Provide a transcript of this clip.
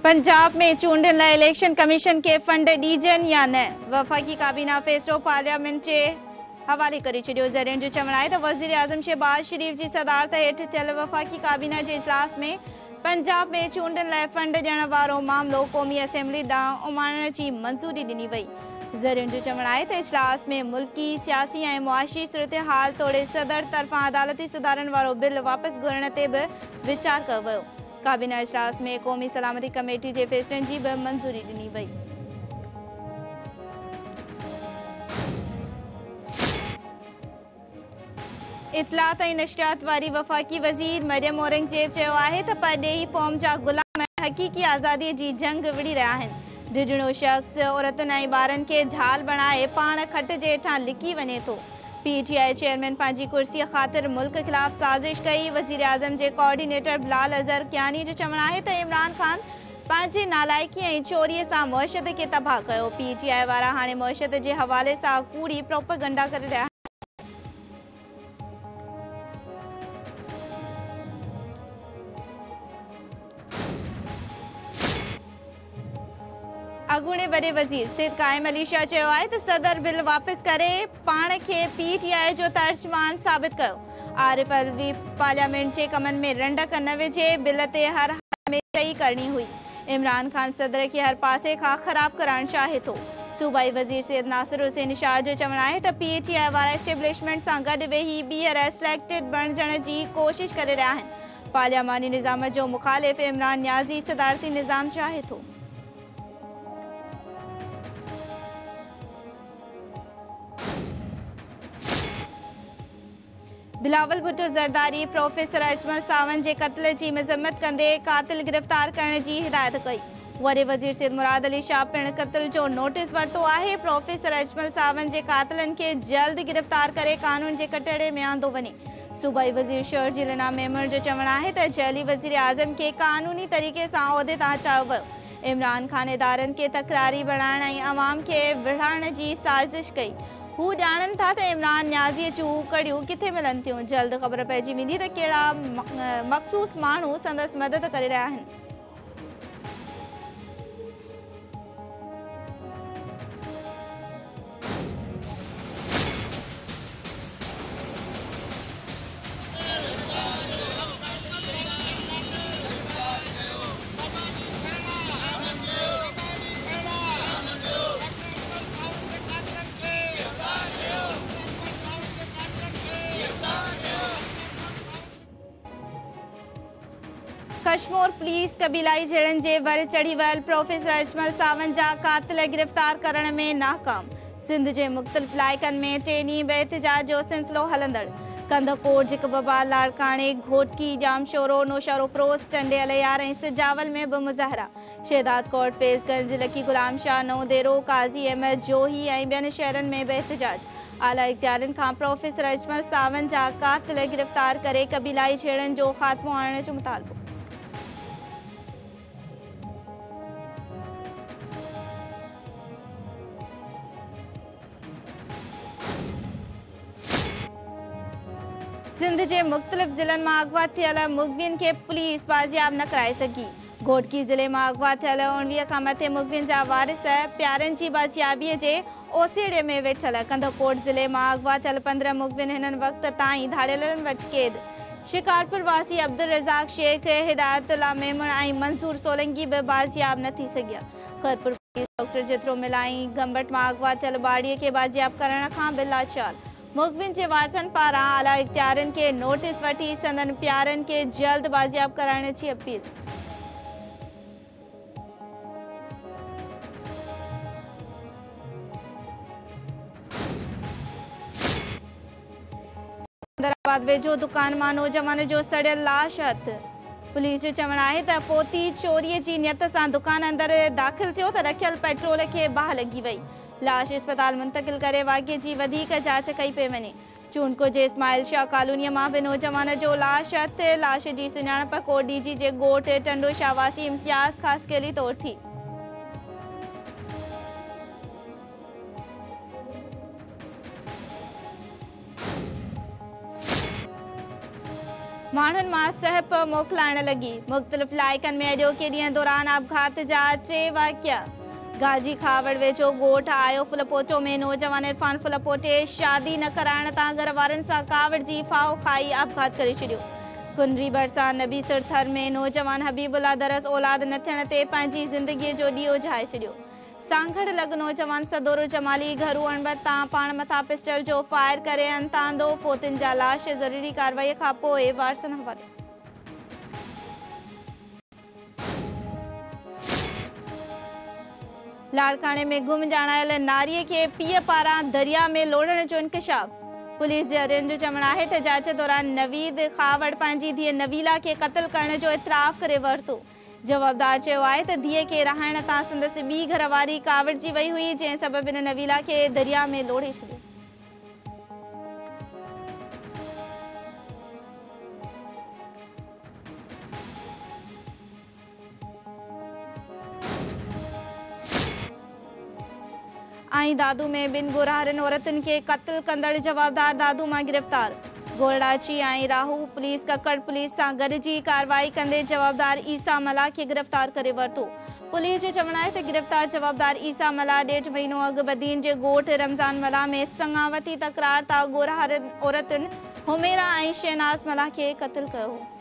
पंजाब में चूंडनि लाइ इलेक्शन कमीशन खे फंड ॾीजनि या न। वफ़ाक़ी काबीना फ़ैसिलो पार्लियामेंट जे हवाले करे छॾियो। ज़रियुनि जो चवणु आहे त वज़ीर आज़म शहबाज शरीफ़ जी सदारत हेठि थियल वफ़ाक़ी काबीना जे इजलास में पंजाब में चूंडनि लाइ फंड ॾियण वारो मामिलो क़ौमी असेंबली ॾांहुं उमाणण जी मंज़ूरी ॾिनी वई। ज़रियुनि जो चवणु आहे त इजलास में मुल्की सियासी ऐं मुआशी सूरतहाल तोड़े सदर तरफ़ां अदालती सुधारनि वारो बिल वापसि घुरण ते बि वीचार कयो वियो। काबीना इजलास में क़ौमी सलामती कमेटी जे फ़ैसिलनि जी बि मंज़ूरी ॾिनी वई। इतलात ऐं नशरियात वारी वफ़ाक़ी वज़ीर मरियम औरंगज़ेब चयो आहे त परॾेही फ़ौम जा ग़ुलाम हक़ीक़ी आज़ादीअ जी जंग विड़ी रहिया आहिनि। डिॼणो शख़्स औरतुनि ऐं ॿारनि खे ढाल बणाए पाण खट जे हेठां लिकी वञे थो। PTI चेयरमैन पंहिंजी कुर्सीअ ख़ातिर मुल्क ख़िलाफ़ साज़िश कई। वज़ीर आज़म जे कोऑर्डिनेटर बिलाल अज़हर कियानी जो चवणु आहे त इमरान ख़ान पंहिंजे नालाइकी ऐं चोरीअ सां मुआशरत खे तबाह कयो। PTI वारा हाणे मुआशरत जे हवाले सां कूड़ी प्रोपेगंडा करे रहिया। अॻूणे वॾे वज़ीर सैयद क़ाइम अली शाह चयो आहे त सदर बिल वापसि करे पाण खे PTI जो तर्जुमान साबित कयो। आरिफ अलवी पार्लियामेंट जे कमनि में रंडक न विझे, बिल ते हर हाल में सही करणी हुई। इमरान ख़ान सदर खे हर पासे खां ख़राब करणु चाहे थो। सूबाई वज़ीर सैयद नासिर हुसैन शाह जो चवणु आहे त PTI वारा एस्टेब्लिशमेंट सां गॾु वेही ॿीहर सिलेक्टेड बणजण जी कोशिश करे रहिया आहिनि। पार्लियामानी निज़ाम जो मुख़ालिफ़ इमरान न्याज़ी सदारती निज़ाम चाहे थो। बिलावल भुट्टो ज़रदारी प्रोफेसर अजमल सावंत जे क़त्ल जी मज़म्मत कंदे क़ातिल गिरफ़्तार करण जी हिदायत कई। वॾे वज़ीर सैयद मुराद अली शाह पिणु क़त्ल जो नोटिस वरितो आहे। प्रोफेसर अजमल सावंत जे क़ातिलनि खे जल्द गिरफ़्तार करे कानून जे कटहरे में आंदो वञे। सूबाई वज़ीर शौहर जिलना मेमण जो चवणु आहे त जली वज़ीर आज़म खे क़ानूनी तरीक़े सां उहिदे तां हटायो वियो। इमरान ख़ान इदारनि खे तकरारी बणाइण ऐं अवाम खे विढ़ाइण जी साज़िश कई। हू ॼाणनि था त इमरान न्याज़ीअ जूं कड़ियूं किथे मिलनि थियूं। जल्द ख़बर पइजी वेंदी त कहिड़ा मख़सूस माण्हू संदसि मदद करे रहिया आहिनि। कश्मीर पुलिस कबीलाई झड़नि जे वर चढ़ी वियल प्रोफेसर अजमल सावंत जा क़ातिल गिरफ़्तार करण में नाकाम। सिंध जे मुख़्तलिफ़ इलाइक़नि में 3 ॾींहं बि एहतिजाज जो सिलसिलो हलंदड़। कंदकोट, जिकबाबाद, लाड़काणे, घोटकी, जामशोरो, नौशहरो फ़िरोज़, टंडे अलियार ऐं सिजावल में बि मुज़ाहिरा। शहदाद कोट, फैज़गंज, लकी गुलाम शाह, नवदेरो, काज़ी अहमद, जोही ऐं ॿियनि शहरनि में बि एहतिजाज। आला इख़्तियारनि खां प्रोफेसर अजमल सावंत जा क़ातिल गिरफ़्तार करे कबीलाई झड़नि जो ख़ात्मो आणण जो मुतालबो। सिंध जे मुख़्तलिफ़ ज़िलनि मां अगवा थियल मुग़वियुनि खे पुलिस बाज़ियाब न कराए सघी। घोटकी ज़िले मां अगवा थियल 19 खां मथे मुग़वियुनि जा वारिस प्यारनि जी बाज़ियाबीअ जे ओसीड़े में वेठल। कंदकोट ज़िले मां अगवा थियल 15 मुग़विन हिन वक़्त ताईं धाड़ियलनि वटि क़ैद। शिकारपुर वासी अब्दुल रज़ाक शेख, हिदायतुल्लाह मेमण ऐं मंसूर सोलंकी बि बाज़ियाब न थी सघिया। खैरपुर पुलिस डॉक्टर जेतिरो मिलाई गंबट मां अगवा थियल बाड़ीअ खे बाज़ियाब करण खां बि लाचार। मुग़विन जे वारसनि पारां आला इख़्तियारनि खे नोटिस वठी संदनि प्यारनि खे जल्द बाज़ियाब कराइण जी अपील। सिकंदराबाद वेझो दुकान मां नौजवान जो सड़ियल लाश हथ। पुलिस जो चवणु आहे त पोती चोरीअ जी नियत सां दुकान अंदरि दाख़िल थियो त रखियल पेट्रोल खे बाहि लॻी वई। लाश इस्पताल मुंतक़िल करे वाक़िए जी वधीक जांच कई पई वञे। चूंडको जे इस्माइल शाह कॉलोनीअ मां बि नौजवान जो लाश हथ। लाश जी सुञाणप कोडीजी जे ॻोठ टंडो शाह वासी इम्तियाज़ ख़ासकेली तौर थी। माण्हुनि मां सहप मोकिलाइण लॻी। मुख़्तलिफ़ इलाइक़नि में अॼोके ॾींहं दौरान आपघात जा 3 वाक़िया। गाजी खावड़ वेझो ॻोठ आयो फुलपोटो में नौजवान इरफान फुलपोटे शादी न कराइण तां घर वारनि सां कावड़ जी फाहो खाई आपघात करे छॾियो। कुनरी भरिसां नबीसर थर में नौजवान हबीबुल्ला दरस औलाद न थियण ते पंहिंजी ज़िंदगीअ जो ॾीओ ॼाए छॾियो। सांघड़ लॻ नौजवान सदोर जमाली घरू अणबत तां पाण मथां पिस्टल जो फायर करे अंतांदो। फोतिन जा लाश ज़रूरी कार्रवाई खां पोइ वारसनि हवाले। लाड़काने में गुम ॼाणायल नारीअ खे पीउ पारां दरिया में लोढ़ण जो इंकशाफ। पुलिस जे अरियन जो चवणु आहे त जांच दौरान नवीद खावड़ पंहिंजी धीअ नवीला खे क़त्ल करण जो इतराफ़ करे वरितो। जवाबदार चयो आहे त धीअ खे रहाइण तां संदसि ॿी घरवारी कावड़जी वई हुई, जंहिं सबबि हिन नवीला खे दरिया में लोढ़े छॾियो। आई दादू में 2 गुरहारनि औरतुनि खे क़त्ल कंदड़ जवाबदार दादू मां गिरफ़्तार। गोरडाची ऐं राहू पुलिस ककड़ पुलिस सां गॾिजी कार्रवाई कंदे जवाबदार ईसा मला खे गिरफ़्तार करे वरितो। पुलिस जो चवणु आहे त गिरफ़्तार जवाबदार ईसा मला 1.5 महीनो अॻु बदीन जे ॻोठ रमज़ान मला में संगावती तकरार तां गोरहारनि औरतुनि हुमेरा ऐं शहनाज़ मला खे क़त्ल कयो हो।